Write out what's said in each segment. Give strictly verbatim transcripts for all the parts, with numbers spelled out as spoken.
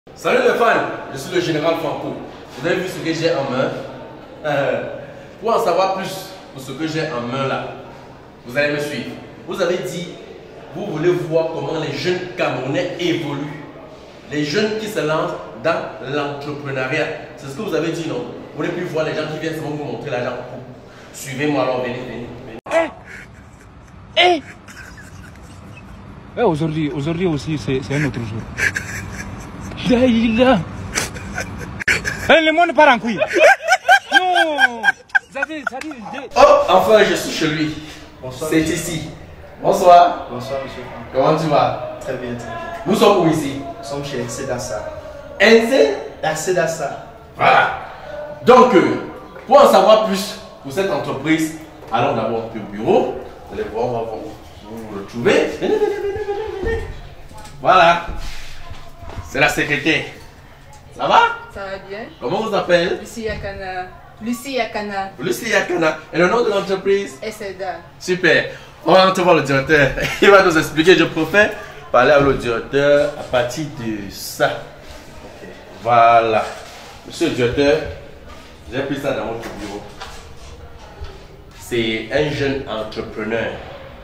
Salut les fans, je suis le général Franco. Vous avez vu ce que j'ai en main? euh, Pour en savoir plus pour ce que j'ai en main là, vous allez me suivre. Vous avez dit, vous voulez voir comment les jeunes Camerounais évoluent. Les jeunes qui se lancent dans l'entrepreneuriat. C'est ce que vous avez dit, non? Vous voulez plus voir les gens qui viennent seulement vous montrer l'argent. Suivez-moi alors, venez, venez. venez. Eh Eh ouais, aujourd'hui, aujourd'hui aussi, c'est un autre jour. Daïla. Eh, le monde part en couille. Non. Ça dit, ça dit, oh, enfin, je suis chez lui. Bonsoir. C'est ici. Bonsoir. Bonsoir, monsieur Franck. Comment tu vas? Très bien, très bien. Nous sommes où ici? Nous sommes chez R C Dassa. N C? R C Dassa. Voilà. Donc, euh, pour en savoir plus pour cette entreprise, allons d'abord au bureau. Vous allez voir, on va vous, vous le trouver. Venez, venez, venez, venez, venez. Voilà. C'est la secrétaire. Ça va? Ça va bien? Comment vous appelez? Lucie Yakana. Lucie Yakana. Lucie Yakana. Et le nom de l'entreprise? Esseda. Super. On va rentrer voir le directeur. Il va nous expliquer. Je préfère parler avec le directeur à partir de ça. Voilà. Monsieur le directeur, j'ai pris ça dans votre bureau. C'est un jeune entrepreneur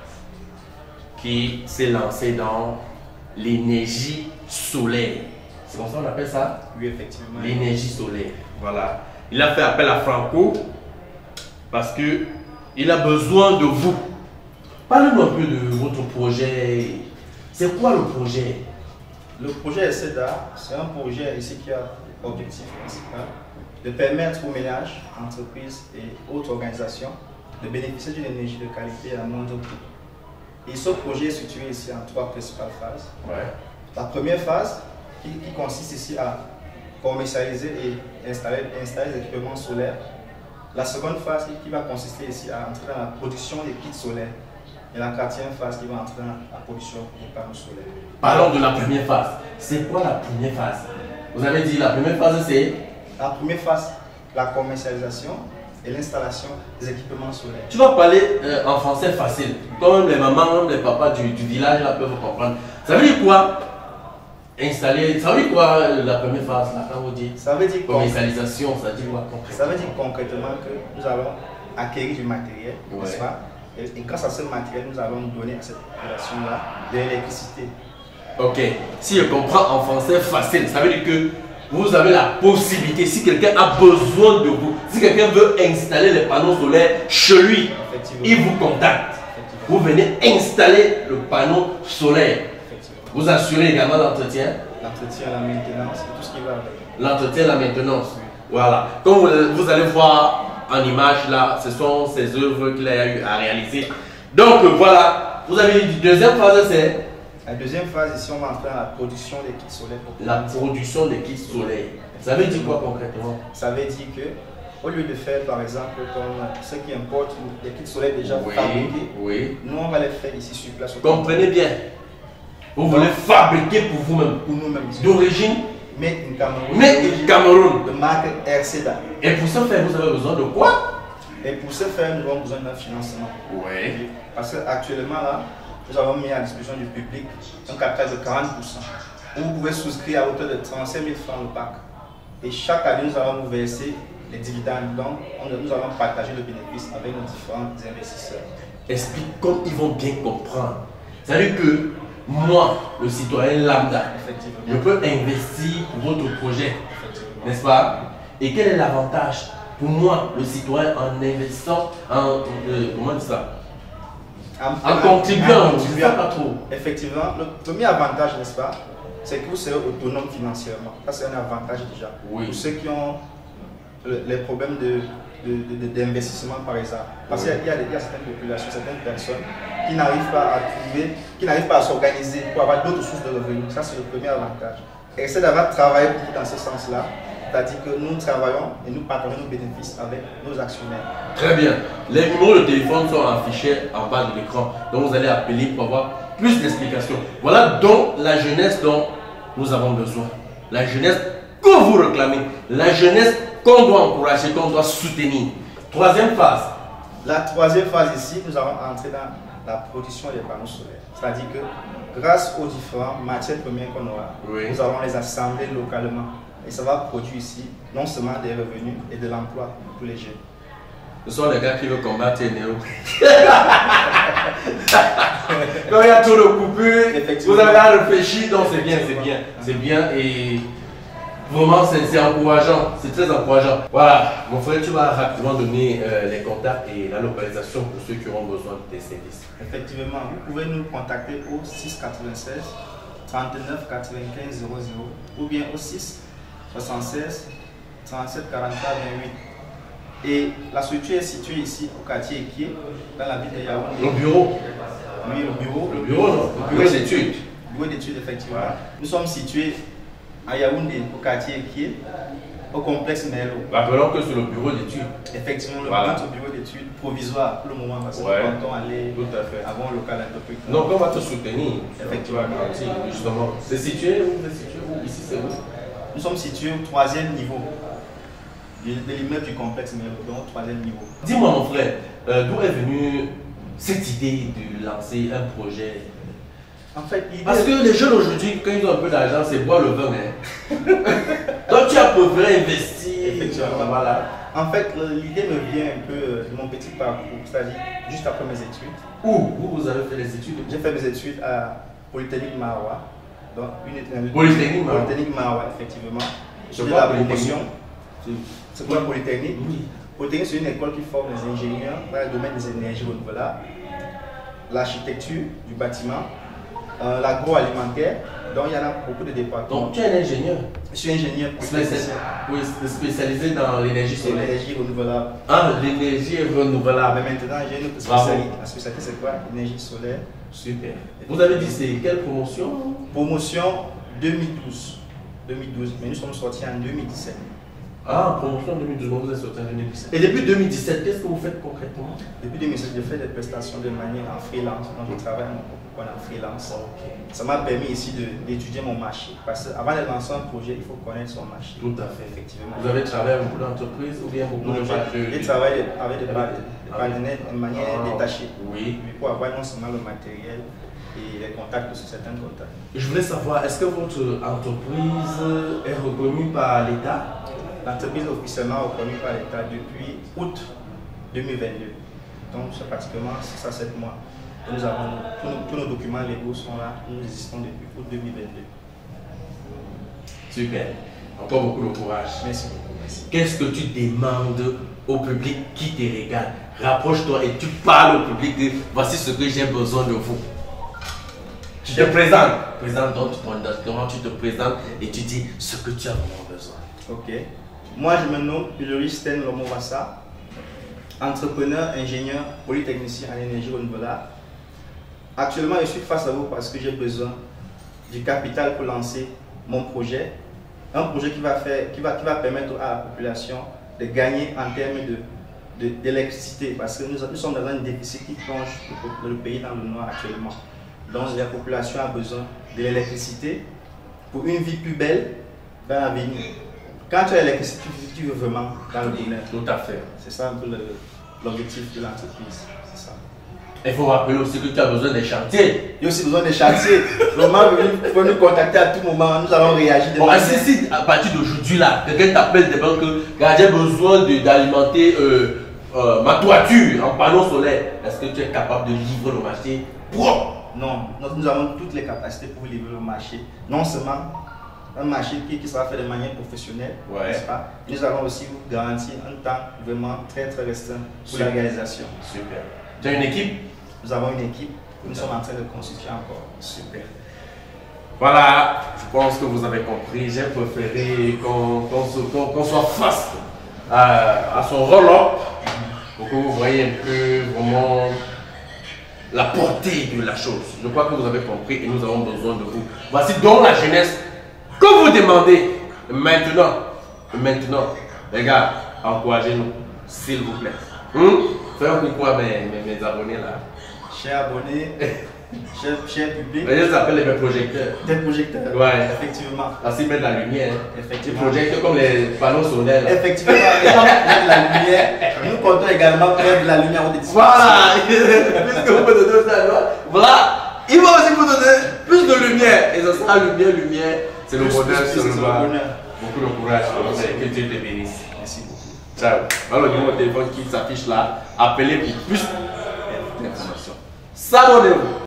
qui s'est lancé dans l'énergie solaire. C'est comme ça qu'on appelle ça? Oui, effectivement. L'énergie solaire. Voilà. Il a fait appel à Franco parce que il a besoin de vous. Parlez-nous un peu de votre projet. C'est quoi le projet? Le projet R C D A, c'est un projet ici qui a objectif principal de permettre aux ménages, entreprises et autres organisations de bénéficier d'une énergie de qualité à moindre prix. Et ce projet est situé ici en trois principales phases. Ouais. La première phase, qui, qui consiste ici à commercialiser et installer, installer des équipements solaires. La seconde phase, qui, qui va consister ici à entrer dans la production des kits solaires. Et la quatrième phase, qui va entrer dans la production des panneaux solaires. Parlons de la première phase. C'est quoi la première phase? Vous avez dit la première phase, c'est? La première phase, la commercialisation et l'installation des équipements solaires. Tu vas parler euh, en français facile. Comme les mamans, même les papas du, du village là, peuvent comprendre. Ça veut dire quoi? Installer. Ça veut dire quoi la première phase là, quand vous dites Ça veut dire commercialisation, ça veut dire quoi concrètement? Ça veut dire concrètement que nous allons acquérir du matériel, Ouais. n'est-ce pas? Et, et grâce à ce matériel, nous allons donner à cette population-là de l'électricité. Ok. Si je comprends en français facile, ça veut dire que vous avez la possibilité, si quelqu'un a besoin de vous, si quelqu'un veut installer les panneaux solaires chez lui, Effectivement. il vous contacte. Effectivement. Vous venez installer le panneau solaire. Effectivement. Vous assurez également l'entretien, L'entretien, la maintenance et tout ce qui va avec. l'entretien, la maintenance. Voilà. Comme vous, vous allez voir en image là, ce sont ces œuvres qu'il a eu à réaliser. Donc euh, voilà, vous avez dit deuxième phase, c'est La deuxième phase, ici, on va entrer dans la production des kits solaires. Pour la production des kits solaires. Ça veut dire quoi concrètement? Ça veut dire que, au lieu de faire par exemple comme ceux qui importent des kits solaires déjà Oui, fabriqués, oui. nous on va les faire ici sur place. Comprenez bien. Vous voulez fabriquer pour vous-même. Pour nous-mêmes. D'origine, Made in Cameroun. mais au Cameroun. De marque R C D A. Et pour ce faire, vous avez besoin de quoi? Et pour ce faire, nous avons besoin d'un financement. Oui. Parce qu'actuellement, là, nous avons mis à disposition du public un capital de quarante pour cent. Vous pouvez souscrire à hauteur de trente-cinq mille francs le pack. Et chaque année, nous allons vous verser les dividendes. Donc, on- nous allons partager le bénéfice avec nos différents investisseurs. Explique comme ils vont bien comprendre. C'est-à-dire que moi, le citoyen lambda, Effectivement. je peux investir pour votre projet, Effectivement. n'est-ce pas? Et quel est l'avantage pour moi, le citoyen, en investissant, en, euh, comment on dit ça? En contribuant, en je ne sais pas trop. Effectivement, le premier avantage, n'est-ce pas, c'est que vous serez autonome financièrement. Ça, c'est un avantage déjà. Oui. Pour ceux qui ont le- les problèmes de, de- de- d'investissement, par exemple. Parce Oui. qu'il y a, il y a certaines populations, certaines personnes qui n'arrivent pas à trouver, qui n'arrivent pas à s'organiser pour avoir d'autres sources de revenus. Ça, c'est le premier avantage. Et c'est d'avoir travaillé pour dans ce sens-là. C'est-à-dire que nous travaillons et nous partageons nos bénéfices avec nos actionnaires. Très bien. Les numéros de téléphone sont affichés en bas de l'écran. Donc vous allez appeler pour avoir plus d'explications. Voilà donc la jeunesse dont nous avons besoin. La jeunesse que vous réclamez. La jeunesse qu'on doit encourager, qu'on doit soutenir. Troisième phase. La troisième phase ici, nous allons entrer dans la production des panneaux solaires. C'est-à-dire que grâce aux différentes matières premières qu'on aura, Oui. nous allons les assembler localement. Et ça va produire ici non seulement des revenus et de l'emploi pour les jeunes. Ce sont les gars qui veulent combattre les néo. Quand il y a trop de coupures, vous avez à réfléchir, donc c'est bien, c'est bien, c'est bien et vraiment c'est encourageant, c'est très encourageant. Voilà, mon frère, tu vas rapidement donner euh, les contacts et la localisation pour ceux qui auront besoin de tes services. Effectivement, vous pouvez nous contacter au six quatre-vingt-seize trente-neuf quatre-vingt-quinze zéro zéro ou bien au six soixante-seize trente-sept quarante-quatre vingt-huit. Et la structure est située ici au quartier Ekié, dans la ville de Yaoundé. Le bureau. Oui, le bureau. Le bureau, non. Le bureau d'études. Le bureau d'études, effectivement. Nous sommes situés à Yaoundé, au quartier Ekié, au complexe Merlo. Rappelons que c'est le bureau d'études. Effectivement, le Voilà. bureau d'études provisoire pour le moment, parce que Ouais. nous comptons aller Tout à fait. avant le local un peu plus. Donc on va te soutenir. Effectivement. Tu vas garantir, justement. C'est situé où? C'est situé où? Ici c'est où? Nous sommes situés au troisième niveau de l'immeuble du complexe Merlo, donc au troisième niveau. Dis-moi mon frère, euh, d'où est venue cette idée de lancer un projet? En fait, l'idée. Parce que les jeunes aujourd'hui, quand ils ont un peu d'argent, c'est boire le vin. Hein? Donc tu as préféré investir. Effectivement. Voilà. En fait, l'idée me vient un peu de mon petit parcours, c'est-à-dire juste après mes études. Où? Où vous avez fait les études? J'ai fait mes études à Polytechnique Marois. Donc, une, Polytechnique Marois. Polytechnique Marois, effectivement. Je J'ai fait vois la Polytechnique. promotion. C'est quoi Polytechnique? Oui. Polytechnique, c'est une école qui forme les ingénieurs dans le domaine des énergies renouvelables, l'architecture du bâtiment, euh, l'agroalimentaire. Donc, il y en a beaucoup de départements. Donc tu es un ingénieur Je suis ingénieur spécialisé, oui, spécialisé dans l'énergie sur solaire. l'énergie renouvelable. Ah, l'énergie renouvelable. Mais maintenant, j'ai une autre Bravo. spécialité. La spécialité, c'est quoi? Énergie solaire. Super. Vous avez dit c'est quelle promotion? Promotion deux mille douze. deux mille douze, mais nous sommes sortis en deux mille dix-sept. Ah, promotion deux mille douze, vous êtes sorti en deux mille dix-sept. Et depuis deux mille dix-sept, qu'est-ce que vous faites concrètement? Depuis deux mille dix-sept, j'ai fait des prestations de manière en freelance. Donc, je travaille mon propre compte en freelance. Ok. Ça m'a permis ici d'étudier mon marché. Parce qu'avant de lancer un projet, il faut connaître son marché. Tout à fait. Effectivement. Vous avez travaillé avec beaucoup d'entreprises ou bien beaucoup Non, de j'ai j'ai de- travaillé avec des avec- des partenaires de manière Ah, détachée. Oui. Mais pour avoir non seulement le matériel et les contacts sur certains contacts. Je voulais savoir, est-ce que votre entreprise est reconnue par l'État? L'entreprise est officiellement reconnue par l'État depuis août deux mille vingt-deux. Donc, c'est pratiquement six à sept mois. Et nous avons, tous, nos, tous nos documents légaux sont là. Nous existons depuis août deux mille vingt-deux. Super. Encore beaucoup de courage. Merci beaucoup. Merci. Qu'est-ce que tu demandes au public qui te regarde? Rapproche-toi et tu parles au public de voici ce que j'ai besoin de vous. Tu te présentes. Présente donc ton document, tu te présentes et tu dis ce que tu as vraiment besoin. Ok. Moi, je me nomme Ulrich Sten Lomovassa, entrepreneur, ingénieur, polytechnicien en énergie renouvelable. Actuellement, je suis face à vous parce que j'ai besoin du capital pour lancer mon projet. Un projet qui va, faire, qui va, qui va permettre à la population de gagner en termes de, de, d'électricité parce que nous, nous sommes dans un déficit qui plonge le, le pays dans le noir actuellement. Donc, la population a besoin de l'électricité pour une vie plus belle dans l'avenir. Quand tu as l'électricité, tu veux vraiment dans le bonheur. Tout à fait. C'est ça un peu le- l'objectif de l'entreprise. C'est ça. Il faut rappeler aussi que tu as besoin des chantiers. Il y a aussi besoin de chantiers. Vraiment, il faut nous contacter à tout moment. Nous allons réagir. de Bon, manière- si, si à partir d'aujourd'hui là, quelqu'un t'appelle des banques que j'ai besoin de- d'alimenter euh, euh, ma toiture en panneaux solaires, est-ce que tu es capable de livrer le marché propre? Non, nous, nous avons toutes les capacités pour livrer le marché. Non seulement un marché qui, qui sera fait de manière professionnelle, Ouais. n'est-ce pas? Nous allons aussi vous garantir un temps vraiment très très restreint pour la Super. réalisation. Super. Tu as une équipe? Nous avons une équipe que nous sommes en train de constituer encore. Super. Voilà, je pense que vous avez compris. J'ai préféré qu'on qu'on se- qu'on- qu'on soit face à, à son roll-up pour que vous voyez un peu vraiment la portée de la chose. Je crois que vous avez compris et nous avons besoin de vous. Voici donc la jeunesse que vous demandez maintenant. Maintenant, les gars, encouragez-nous, s'il vous plaît. Hum? Faites un coucou à mes, mes, mes abonnés là. Chers abonnés, chers, chers publics, Les gens s'appellent les projecteurs. des projecteurs. Ouais. Effectivement. Parce qu'ils mettent la lumière. Ils Effectivement. projectent comme les panneaux solaires. Là. Effectivement, les gens mettent de la lumière. Nous comptons également mettre de la lumière au dessus. Voilà. Puisque vous me donnez ça, voilà. Il va aussi vous donner plus de lumière. Et ça sera lumière, lumière. C'est le Plus, bonheur, plus, c'est le c'est le bonheur. bonheur. Beaucoup de courage. Que Dieu te bénisse. Merci beaucoup. Ciao. Voilà le numéro de téléphone qui s'affiche là. Appelez pour plus d'informations. S'abonnez-vous.